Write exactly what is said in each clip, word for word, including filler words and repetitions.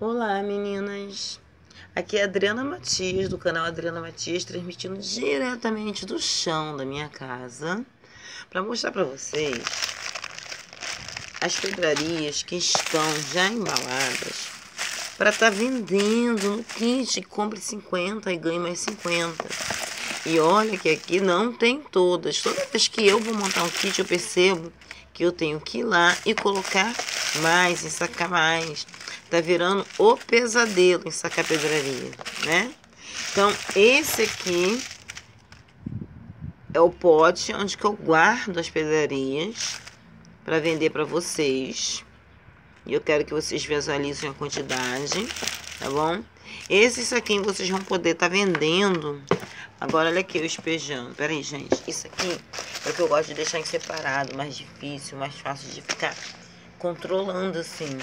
Olá, meninas! Aqui é a Adriana Matias, do canal Adriana Matias, transmitindo diretamente do chão da minha casa para mostrar para vocês as pedrarias que estão já embaladas para estar tá vendendo no kit. Compre cinquenta e ganhe mais cinquenta. E olha que aqui não tem todas. Toda vez que eu vou montar um kit, eu percebo que eu tenho que ir lá e colocar mais, ensacar mais. Tá virando o pesadelo ensacar pedraria, né? Então, esse aqui é o pote onde que eu guardo as pedrarias para vender para vocês. E eu quero que vocês visualizem a quantidade, tá bom? Esse saquinho vocês vão poder estar tá vendendo. Agora, olha aqui eu espejando. Pera aí, gente. Isso aqui é o que eu gosto de deixar em separado. Mais difícil, mais fácil de ficar controlando assim.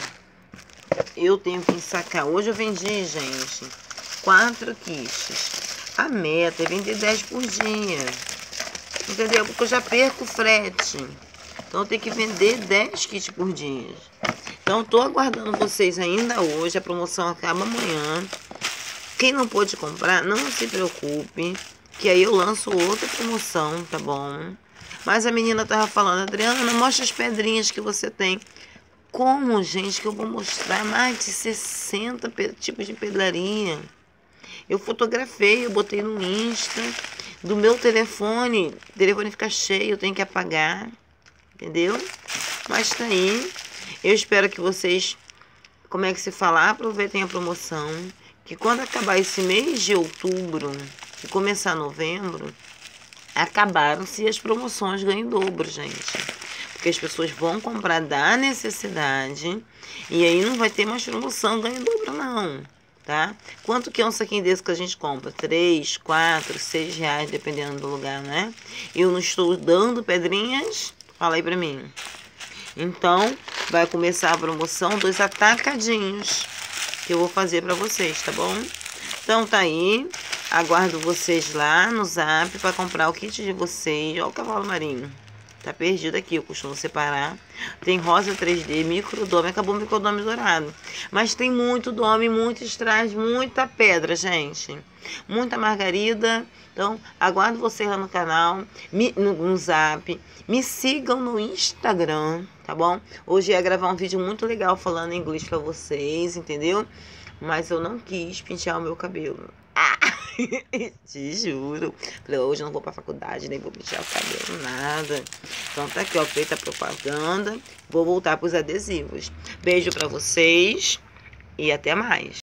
Eu tenho que ensacar. Hoje eu vendi, gente, quatro kits. A meta é vender dez por dia. Entendeu? Porque eu já perco o frete. Então eu tenho que vender dez kits por dia. Então eu tô aguardando vocês ainda hoje. A promoção acaba amanhã. Quem não pôde comprar, não se preocupe, que aí eu lanço outra promoção, tá bom? Mas a menina tava falando: Adriana, mostra as pedrinhas que você tem. Como, gente, que eu vou mostrar mais de sessenta tipos de pedraria? Eu fotografei, eu botei no Insta. Do meu telefone, o telefone fica cheio, eu tenho que apagar, entendeu? Mas tá aí. Eu espero que vocês, como é que se fala, aproveitem a promoção. Que quando acabar esse mês de outubro e começar novembro, acabaram-se as promoções ganho dobro, gente. Porque as pessoas vão comprar da necessidade e aí não vai ter mais promoção ganho dobro não, tá? Quanto que é um saquinho desse que a gente compra? Três, quatro, seis reais, dependendo do lugar, né? Eu não estou dando pedrinhas? Fala aí pra mim. Então, vai começar a promoção dos atacadinhos que eu vou fazer pra vocês, tá bom? Então tá aí. Aguardo vocês lá no Zap para comprar o kit de vocês. Olha o cavalo marinho. Tá perdido aqui, eu costumo separar. Tem rosa três D, microdome, acabou o microdome dourado. Mas tem muito dome, muito strass, muita pedra, gente. Muita margarida. Então, aguardo vocês lá no canal, me, no, no Zap. Me sigam no Instagram, tá bom? Hoje ia gravar um vídeo muito legal falando inglês pra vocês, entendeu? Mas eu não quis pentear o meu cabelo. Ah! Te juro. Falei, hoje eu não vou pra faculdade, nem vou pentear o cabelo, nada. Então tá aqui, ó, feita a propaganda. Vou voltar pros adesivos. Beijo pra vocês e até mais.